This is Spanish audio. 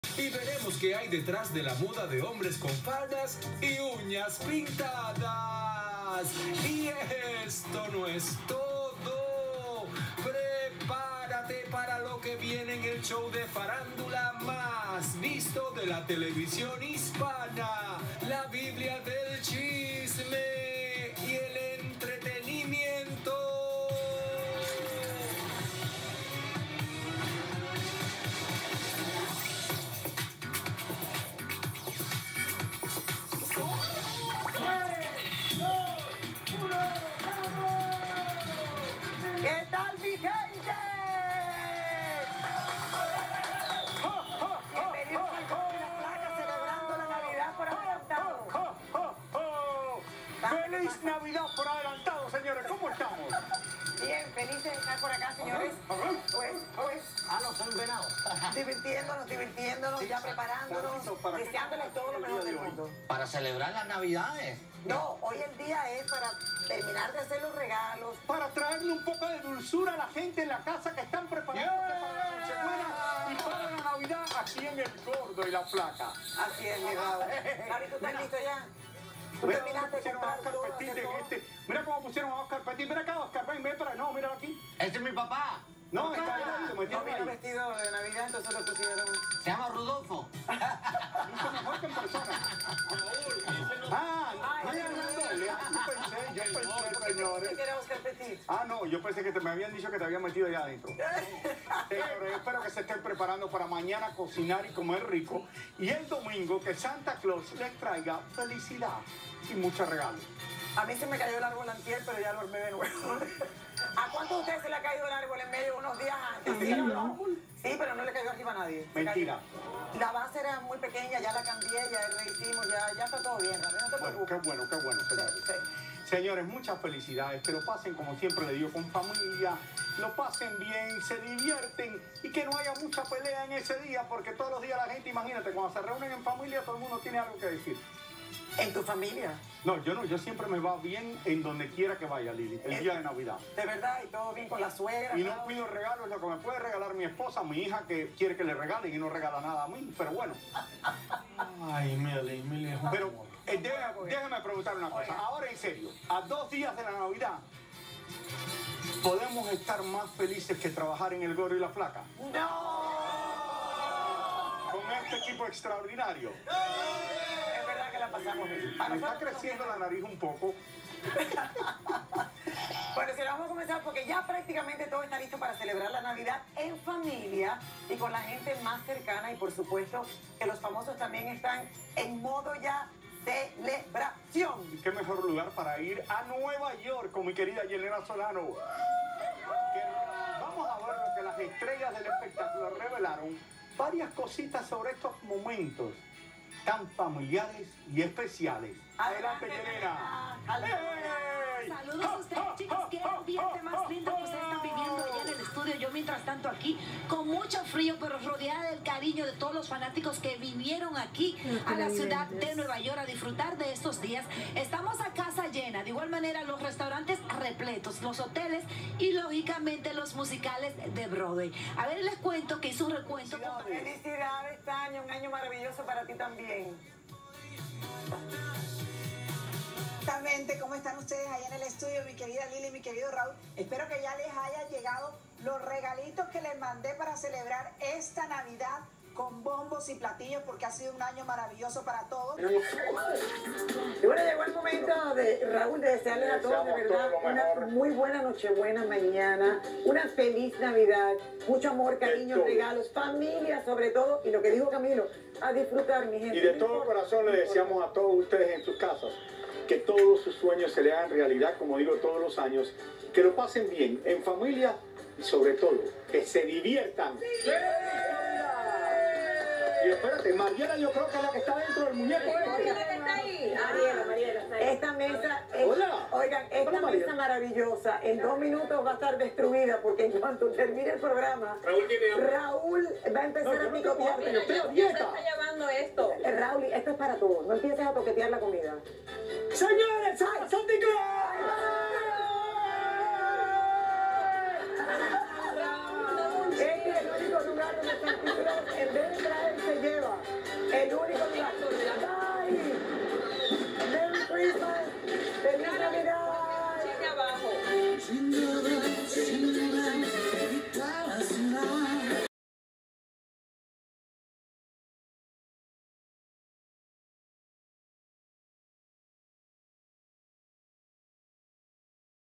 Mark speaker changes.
Speaker 1: Y veremos qué hay detrás de la moda de hombres con faldas y uñas pintadas. Y esto no es todo. Prepárate para lo que viene en el show de farándula más visto de la televisión hispana. La Biblia del chisme y el entretenimiento.
Speaker 2: ¿Qué tal, mi gente? Bienvenidos al Gol de la Placa, celebrando la Navidad por adelantado.
Speaker 3: ¡Feliz Navidad por adelantado, señores! ¿Cómo estamos?
Speaker 2: Bien, felices de estar por acá, señores. Pues,
Speaker 3: los envenados.
Speaker 2: divirtiéndonos, ya preparándonos, deseándoles todo lo mejor del mundo.
Speaker 4: Para celebrar las Navidades.
Speaker 2: No, hoy el día es para terminar de hacer los regalos.
Speaker 3: Para traerle un poco de dulzura a la gente en la casa que están preparándose para la Nochebuena y para la Navidad aquí en el Gordo y la Flaca.
Speaker 2: Así es, mi Raúl. Cari, ¿tú estás listo ya? ¿Tú
Speaker 3: Mira
Speaker 2: terminaste de
Speaker 3: cómo pusieron a
Speaker 2: comprar
Speaker 3: Oscar
Speaker 2: todo,
Speaker 3: Petit
Speaker 2: hacer
Speaker 3: en
Speaker 2: todo?
Speaker 3: este. Mira cómo pusieron a Oscar Petit. Mira acá, Oscar, ven para. No, míralo aquí.
Speaker 4: Este es mi papá.
Speaker 3: No, está ahí, lo
Speaker 2: No
Speaker 3: metieron
Speaker 2: vino
Speaker 3: ahí.
Speaker 2: vestido de Navidad, entonces lo pusieron.
Speaker 4: Se llama Rudolfo.
Speaker 3: Mucho mejor que en persona. Yo pensé, señores.
Speaker 2: ¿Qué era Oscar Petit?
Speaker 3: Ah, no, yo pensé que me habían dicho que te habían metido allá adentro. Señores, espero que se estén preparando para mañana cocinar y comer rico. Y el domingo que Santa Claus les traiga felicidad y muchos regalos.
Speaker 2: A mí se me cayó el árbol antier, pero ya lo armé de nuevo. ¿A cuántos de ustedes se le ha caído el árbol en medio unos días antes? ¿Sí o no? Sí, pero no le cayó arriba a nadie. Se
Speaker 3: Mentira.
Speaker 2: cayó. La base era muy pequeña, ya la cambié, ya rehicimos, ya está todo bien, Raúl, no te
Speaker 3: Bueno,
Speaker 2: preocupes.
Speaker 3: qué bueno, señores.
Speaker 2: Sí.
Speaker 3: Señores, muchas felicidades, que lo pasen como siempre le digo, con familia, lo pasen bien, se divierten y que no haya mucha pelea en ese día, porque todos los días la gente, imagínate, cuando se reúnen en familia, todo el mundo tiene algo que decir.
Speaker 2: ¿En tu familia?
Speaker 3: No, yo siempre me va bien en donde quiera que vaya, Lili, el día de Navidad.
Speaker 2: De verdad, y todo bien con la suegra.
Speaker 3: Y no
Speaker 2: todo.
Speaker 3: pido regalos, lo que me puede regalar mi esposa, mi hija, que quiere que le regalen y no regala nada a mí, pero bueno.
Speaker 1: Ay, Mili,
Speaker 3: Pero déjame preguntar una cosa, ahora en serio, a 2 días de la Navidad, ¿podemos estar más felices que trabajar en el Gordo y la Flaca?
Speaker 2: ¡No!
Speaker 3: Con este equipo extraordinario.
Speaker 2: Es verdad que la pasamos bien.
Speaker 3: Me está creciendo la nariz un poco.
Speaker 2: Bueno, si lo vamos a comenzar porque ya prácticamente todo está listo para celebrar la Navidad en familia y con la gente más cercana y por supuesto que los famosos también están en modo ya celebración.
Speaker 3: ¿Y qué mejor lugar para ir a Nueva York con mi querida Yelena Solano? Vamos a ver lo que las estrellas del espectáculo revelaron, varias cositas sobre estos momentos tan familiares y especiales. Adelante, Yelena. ¡Hey!
Speaker 5: Saludos a ustedes, chicos. Qué ambiente más lindo que ustedes están viviendo allá en el estudio. Yo, mientras tanto, aquí con mucho frío, pero rodeada del cariño de todos los fanáticos que vinieron aquí a la ciudad de Nueva York a disfrutar de estos días. Estamos a casa llena. De igual manera, los restaurantes repletos, los hoteles y, lógicamente, los musicales de Broadway. A ver, les cuento que hice un recuento.
Speaker 2: Felicidades, Tania, un año maravilloso para ti también.
Speaker 6: Exactamente, ¿cómo están ustedes allá en el estudio, mi querida Lili y mi querido Raúl? Espero que ya les hayan llegado los regalitos que les mandé para celebrar esta Navidad con bombos y platillos porque ha sido un año maravilloso para todos.
Speaker 2: Y bueno, llegó el momento de Raúl de desearles a todos de verdad una muy buena Nochebuena mañana, una feliz Navidad, mucho amor, cariño, regalos, familia sobre todo, y lo que dijo Camilo, a disfrutar, mi gente.
Speaker 3: Y de todo corazón le deseamos a todos ustedes en sus casas que todos sus sueños se le hagan realidad, como digo todos los años, que lo pasen bien, en familia y sobre todo, que se diviertan. Y espérate, Mariela yo creo que es la que está dentro del muñeco este.
Speaker 2: Mariela, esta mesa es,
Speaker 3: Hola.
Speaker 2: oigan, esta
Speaker 3: Hola, Mariela.
Speaker 2: mesa maravillosa en 2 minutos va a estar destruida porque en cuanto termine el programa, Raúl va a empezar a picotearte.
Speaker 3: Yo estoy a dieta.
Speaker 7: llevando esto?
Speaker 2: Raúl, esto es para todos, no empieces a toquetear la comida.
Speaker 3: Señores, Santa Claus.
Speaker 2: Este es el único lugar donde Santísimo, en vez de traer, se lleva.